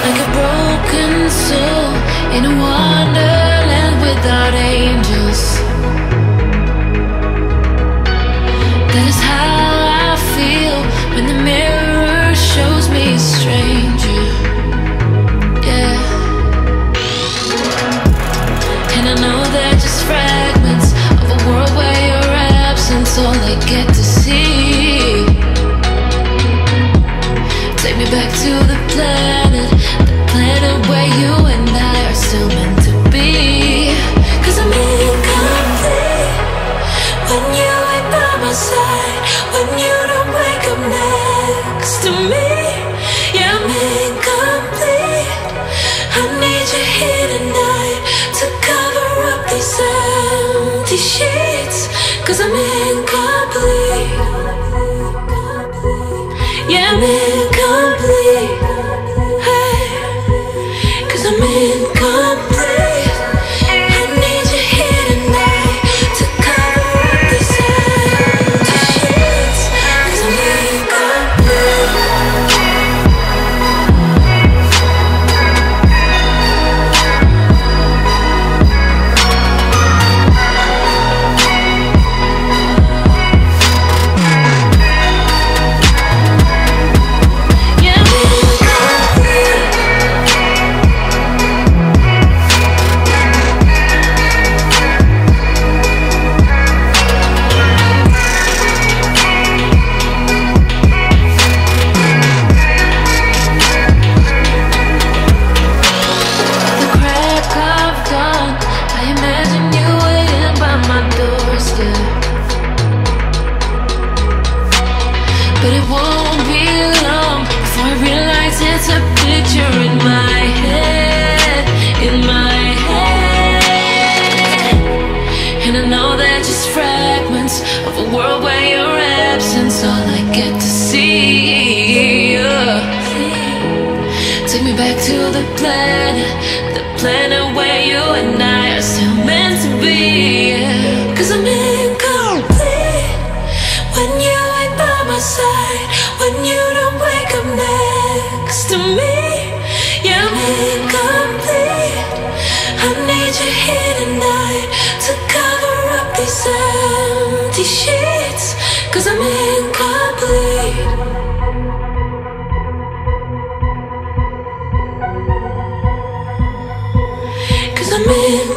like a broken soul in a wonderland without angels. That is how I feel when the mirror shows me a stranger. Yeah. And I know they're just fragments of a world where your absence all I get to see. Take me back to the planet where you and I are still meant to be. 'Cause I'm incomplete when you ain't by my side, when you don't wake up next to me. Yeah, I'm incomplete. I need you here tonight to cover up these empty sheets. 'Cause I'm incomplete. Yeah, I'm incomplete. Hey, 'cause I'm incomplete. I need you here tonight to cover up these empty sheets. 'Cause I'm incomplete. But it won't be long before I realize it's a picture in my head, in my head. And I know they're just fragments of a world where your absence all I get to see. Take me back to the planet where you and I are still meant to be. 'Cause I'm incomplete when you ain't by my side, when you don't wake up next to me. Yeah, I'm incomplete. I need you here tonight to cover up these empty sheets. 'Cause I'm incomplete. 'Cause I'm incomplete.